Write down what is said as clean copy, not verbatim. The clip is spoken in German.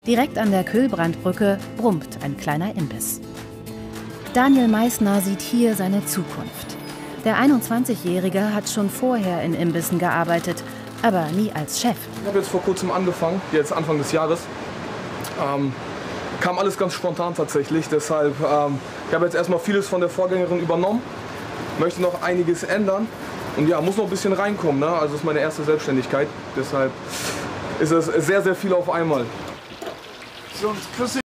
Direkt an der Kühlbrandbrücke brummt ein kleiner Imbiss. Daniel Meissner sieht hier seine Zukunft. Der 21-Jährige hat schon vorher in Imbissen gearbeitet, aber nie als Chef. Ich habe jetzt vor kurzem angefangen, jetzt Anfang des Jahres. Kam alles ganz spontan tatsächlich, deshalb ich habe jetzt erstmal vieles von der Vorgängerin übernommen, möchte noch einiges ändern und ja, muss noch ein bisschen reinkommen, ne? Also es ist meine erste Selbstständigkeit, deshalb ist es sehr, sehr viel auf einmal. So, Chrissy.